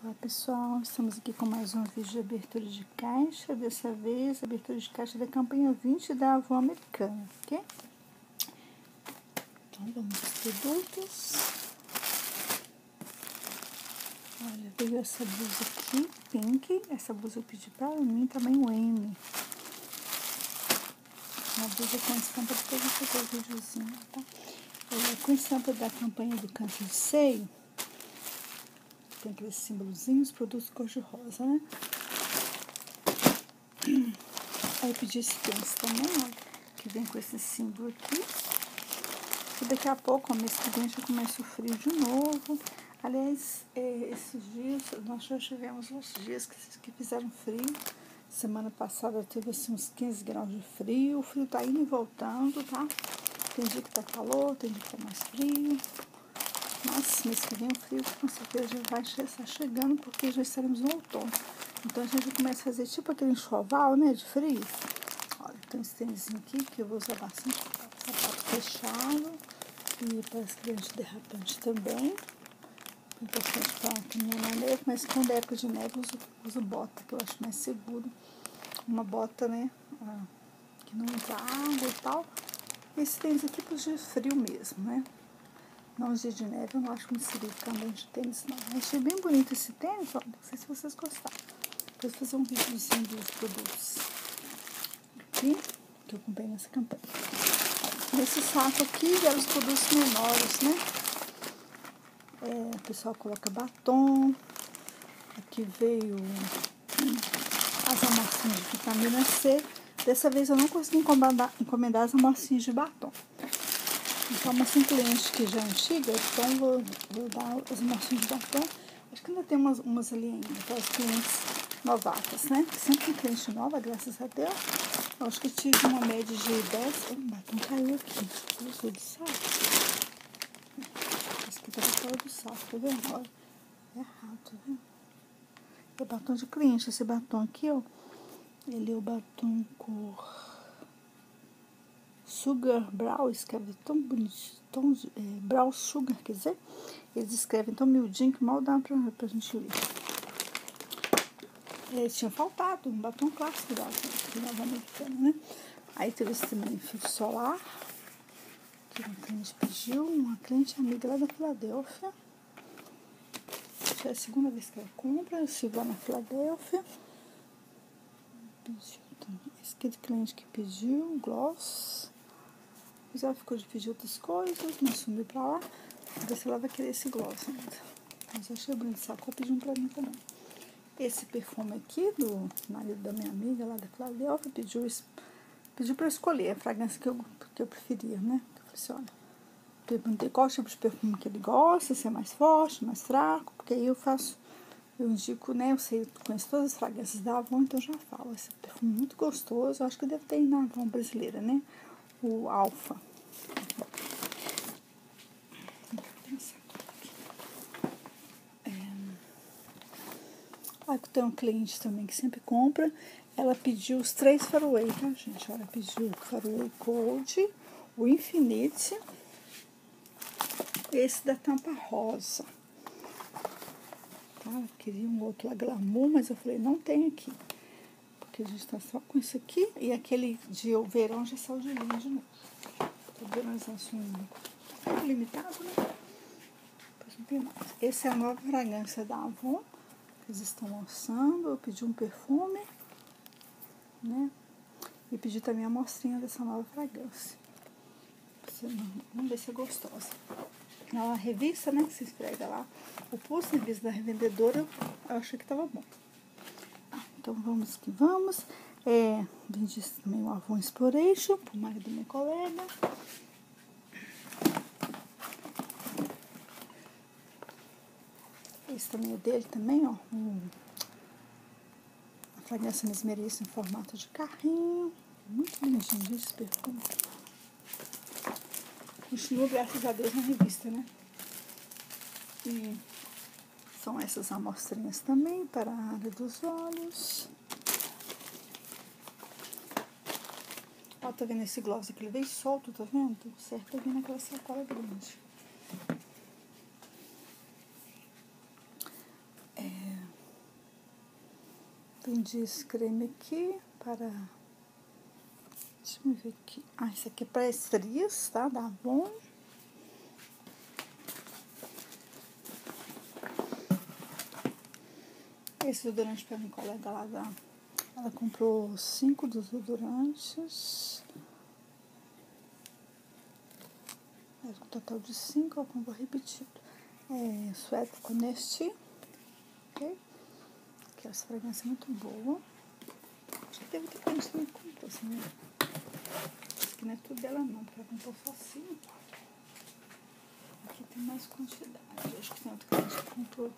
Olá pessoal, estamos aqui com mais um vídeo de abertura de caixa, dessa vez abertura de caixa da campanha 20 da Avon Americana, ok? Então vamos aos produtos. Olha, veio essa blusa aqui, pink, essa blusa eu pedi para mim, tamanho M. Uma blusa com estampa, depois eu vou fazer o videozinho, tá? Com estampa da campanha do câncer de seio. Tem aqueles símbolozinhos, produtos cor-de-rosa, né? Aí eu pedi esse tênis também, ó, que vem com esse símbolo aqui. E daqui a pouco, ó, mês que vem, já começa o frio de novo. Aliás, esses dias, nós já tivemos uns dias que fizeram frio. Semana passada teve assim uns 15 graus de frio. O frio tá indo e voltando, tá? Tem dia que tá calor, tem dia que tá mais frio. Mas mês que vem o frio com certeza já vai estar chegando, porque já estaremos no outono. Então a gente começa a fazer tipo aquele enxoval, né, de frio. Olha, tem esse tênisinho aqui que eu vou usar bastante, sapato fechado. E parece que é antiderrapante também. Importante para caminhar na neve, mas quando é época de neve eu uso bota, que eu acho mais seguro. Uma bota, né, que não usa água e tal. Esse tênis aqui para os dias de frio mesmo, né. Não, os dias de neve eu não acho muito seguro ficar andando de tênis, não. Eu achei bem bonito esse tênis, ó. Não sei se vocês gostaram. Depois vou fazer um videozinho dos produtos aqui, que eu comprei nessa campanha. Nesse saco aqui vieram os produtos menores, né? O pessoal coloca batom. Aqui veio as amostrinhas de vitamina C. Dessa vez eu não consegui encomendar as amostrinhas de batom. Então, uma cliente que já é antiga, então vou dar as amostrinhas de batom. Acho que ainda tem umas ali ainda, para as clientes novatas, né? Sempre tem cliente nova, graças a Deus. Eu acho que tive uma média de 10. O batom caiu aqui. Eu usei do saco. Esse aqui tá fora do saco, tá vendo? Olha, é errado, tá vendo? É batom de cliente. Esse batom aqui, ó, ele é o batom cor Sugar Brown, escreve tão bonito, Brown Sugar, quer dizer, eles escrevem tão miudinho que mal dá pra gente ler. Tinha faltado um batom clássico da Avon Americana, né? Aí teve esse também filtro solar, que uma cliente pediu, uma cliente amiga lá da Filadélfia. Já é a segunda vez que ela compra, eu sigo lá na Filadélfia. Pediu também. Esse aqui de cliente que pediu, gloss. Mas ela ficou de pedir outras coisas, mas sumiu pra lá. Vou ver se ela vai querer esse gloss ainda. Mas eu achei bonito, sacou, pediu um pra mim também. Esse perfume aqui, do marido da minha amiga lá da Filadélfia, pediu pra eu escolher a fragrância que eu preferia, né? Eu falei assim, olha, perguntei qual tipo de perfume que ele gosta, se é mais forte, mais fraco, porque aí eu indico, né? Eu conheço todas as fragrâncias da Avon, então eu já falo. Esse perfume muito gostoso, eu acho que deve ter na Avon brasileira, né? O Alfa. Tem um cliente também que sempre compra. Ela pediu os 3 Faraway, tá, gente? Ela pediu o Faraway Gold, o Infinite, esse da tampa rosa. Tá? Eu queria um outro lá, Glamour, mas eu falei, não tem aqui. Porque a gente tá só com isso aqui. E aquele de verão já saiu de linha de novo. Tô vendo as ações limitado, né? Depois não tem mais. Essa é a nova fragrância da Avon. Eles estão lançando. Eu pedi um perfume, né? E pedi também a amostrinha dessa nova fragrância. Vamos ver se é gostosa. Na revista, né? Que se esfrega lá. O pulso na revista da revendedora, eu achei que tava bom. Então vamos que vamos. Vendi também o Avon Exploration pro marido do meu colega. Esse também é dele também, ó. A fragrância mesmeríssima em formato de carrinho. Muito lindinho esse perfume. Continua, graças a Deus, na revista, né? E são essas amostrinhas também para a área dos olhos. Ó, tá vendo esse gloss aqui? Ele veio solto, tá vendo? Tudo certo, tá vendo aquela sacola grande. Vendi esse creme aqui para... Deixa eu ver aqui. Ah, esse aqui é para estrias, tá? Da Avon. Esse desodorante para minha colega lá da... Ela comprou 5 desodorantes. Um total de 5, eu comprou repetido. Suéter com Nesti. Ok? Que essa fragrância é muito boa. Acho que deve ter cliente que me comprou, assim, né? Acho que não é tudo dela não, porque ela comprou só 5. Aqui tem mais quantidade. Acho que tem outro cliente que comprou.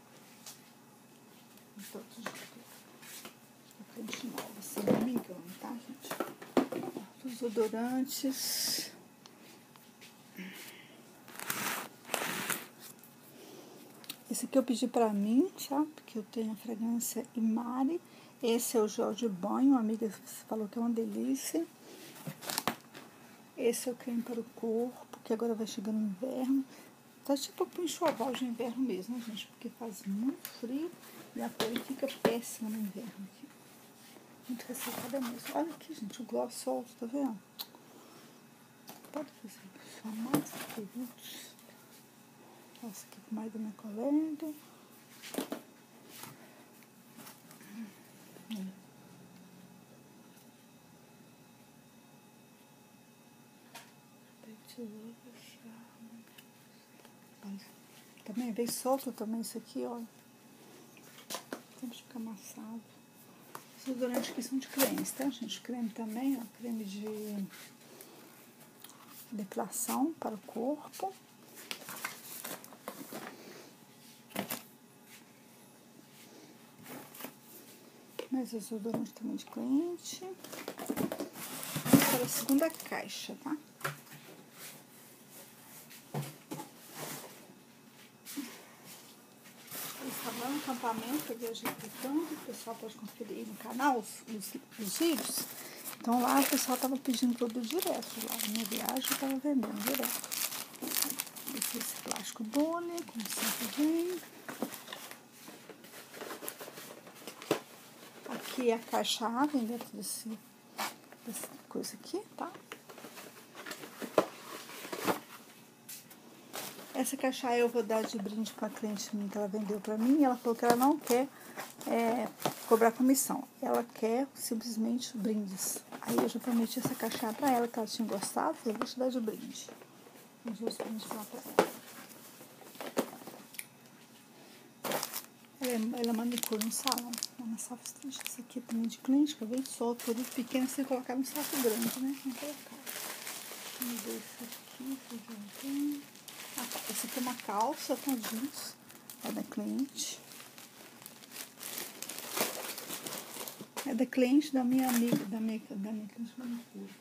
Todos cliente novo, assim, não me engano, tá, gente? Os odorantes. Esse aqui eu pedi pra mim, tá? Porque eu tenho a fragrância Imari. Esse é o gel de banho, uma amiga falou que é uma delícia. Esse é o creme para o corpo, que agora vai chegando no inverno. Tá tipo um enxoval de inverno mesmo, né, gente? Porque faz muito frio e a pele fica péssima no inverno aqui. Muito ressecada mesmo. Olha aqui, gente, o gloss solto, tá vendo? Pode fazer só mais produtos. Essa aqui com mais da minha colega. Também veio solto também isso aqui, ó. Sempre fica amassado. Os desodorantes aqui são de clientes, tá, gente? Creme também, ó. Creme de depilação para o corpo. Mais desodorante também de cliente. Para a segunda caixa, tá? Eu estava lá no acampamento, eu viajei por tanto, o pessoal pode conferir no canal os vídeos. Então lá o pessoal estava pedindo produto direto lá. Na minha viagem eu estava vendendo direto. Esse plástico Boni, como sempre vem. Aqui é a caixa A, vem dentro dessa coisa aqui, tá? Essa caixa eu vou dar de brinde para a cliente minha que ela vendeu para mim. E ela falou que ela não quer cobrar comissão. Ela quer simplesmente brindes. Aí eu já prometi essa caixa para ela, que ela tinha gostado. Eu vou te dar de brinde. Vamos ver os brindes para ela. Ela manicure no salão. Na Safestante. Essa aqui também de cliente, que eu vejo solto. Produto pequeno você colocar no saco grande, né? Não colocar. Vamos ver esse aqui, se eu já tenho. Essa aqui é uma calça com jeans, é da cliente. É da cliente da minha amiga, da minha cliente manicure.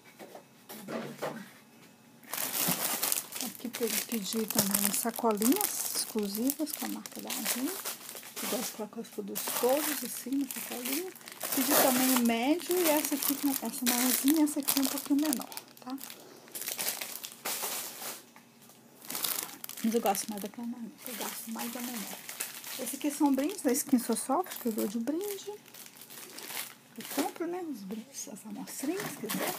Aqui pedi também sacolinhas exclusivas com a marca da Avon. Eu gosto de colocar os produtos todos assim na sacolinha. Pedi também o médio e essa aqui, essa maiorzinha, essa aqui é um pouquinho menor, tá? Mas eu gosto mais daquela menor, eu gosto mais da menor. Esse aqui são brindes da Skin So Soft, que eu dou de brinde. Eu compro, né, os brindes, as amostrinhas, se quiser.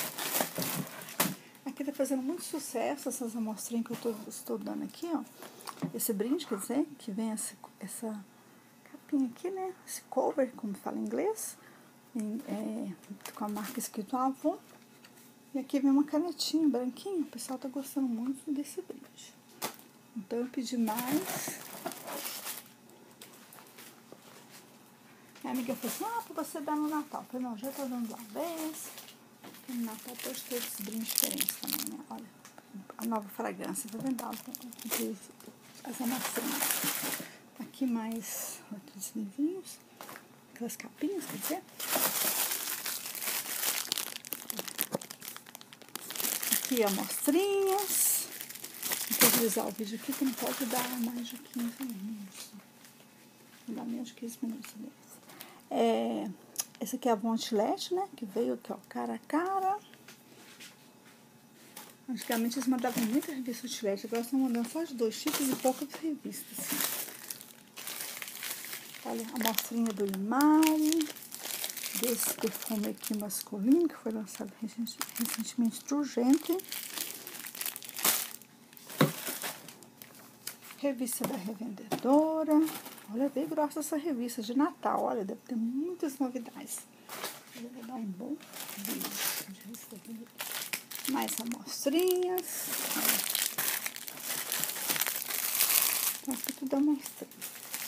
Aqui tá fazendo muito sucesso essas amostrinhas que eu estou dando aqui, ó. Esse brinde, quer dizer, que vem essa capinha aqui, né, esse cover, como fala em inglês, com a marca escrito Avon. E aqui vem uma canetinha branquinha, o pessoal tá gostando muito desse brinde. Então eu pedi mais. Minha amiga falou assim, pra você dar no Natal. Eu falei, não, já tô dando uma vez. Porque no Natal pode ter esses brindes diferentes também, né? Olha, a nova fragrância, tá vendo? As amostrinhas. Aqui mais outros livrinhos. Aquelas capinhas, quer dizer. Aqui amostrinhas. Vou utilizar o vídeo aqui que não pode dar mais de 15 minutos. Não dá menos de 15 minutos desse. Esse aqui é a Avon Outlet, né? Que veio aqui, ó, cara a cara. Antigamente eles mandavam muita revista Outlet, agora estão mandando só de 2 tipos e poucas revistas. Assim. Olha, a amostrinha do Imari. desse perfume aqui masculino, que foi lançado recentemente do Urgente. Revista da Revendedora. Olha, bem grossa essa revista de Natal. Olha, deve ter muitas novidades. Eu vou dar um bom vídeo. Mais amostrinhas. Então, aqui tudo amostrinha.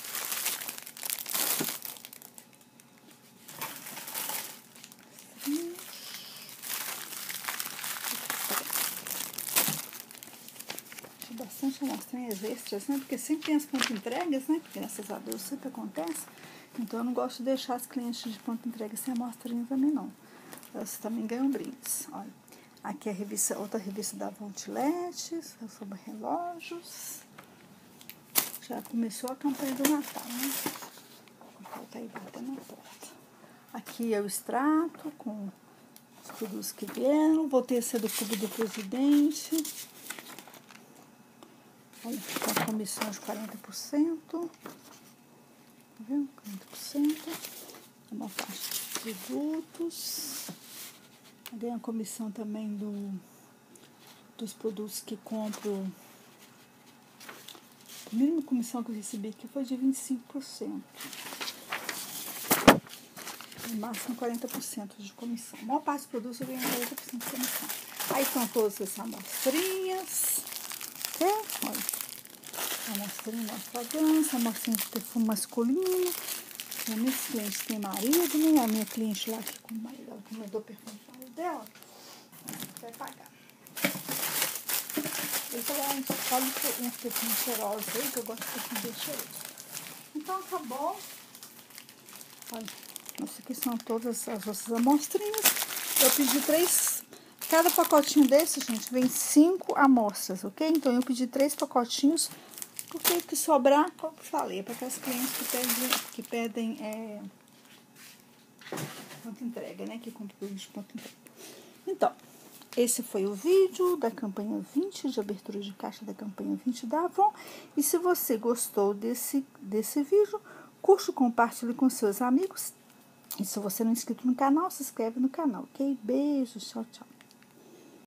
Bastante amostrinhas extras, né? Porque sempre tem as pontas entregas, né? Que graças a Deus sempre acontece. Então eu não gosto de deixar as clientes de ponta entrega sem amostrinha também, não. Elas também ganham brindes. Olha, aqui é a revista, outra revista da Avon Outlet, sobre relógios. Já começou a campanha do Natal, né? O Natal tá aí batendo na porta. Aqui é o extrato com os produtos que vieram. Vou ter esse do Clube do Presidente. Olha, com a comissão de 40%. Tá vendo? 40%. Uma faixa de produtos. Ganha a comissão também dos produtos que compro. A mínima comissão que eu recebi aqui foi de 25%. No máximo 40% de comissão. A maior parte dos produtos eu ganho 40% de comissão. Aí estão todas essas amostrinhas. Olha, amostrinha de fragrância, amostrinha de perfume masculino. A minha cliente tem marido, né? A minha cliente lá que com o marido, ela encomendou perfume para o marido dela. Vai pagar. Eu falei, a gente escolhe um perfume cheiroso aí, que eu gosto de perfume bem cheiroso. Então acabou. Olha, essas aqui são todas as nossas amostrinhas. Eu pedi 3. Cada pacotinho desse, gente, vem 5 amostras, ok? Então, eu pedi 3 pacotinhos, porque o que sobrar, como eu falei, é para aquelas clientes que pedem ponto entrega, né? Que compram produtos de ponto entrega. Então, esse foi o vídeo da campanha 20, de abertura de caixa da campanha 20 da Avon. E se você gostou desse vídeo, curte e compartilhe com seus amigos. E se você não é inscrito no canal, se inscreve no canal, ok? Beijos, tchau, tchau.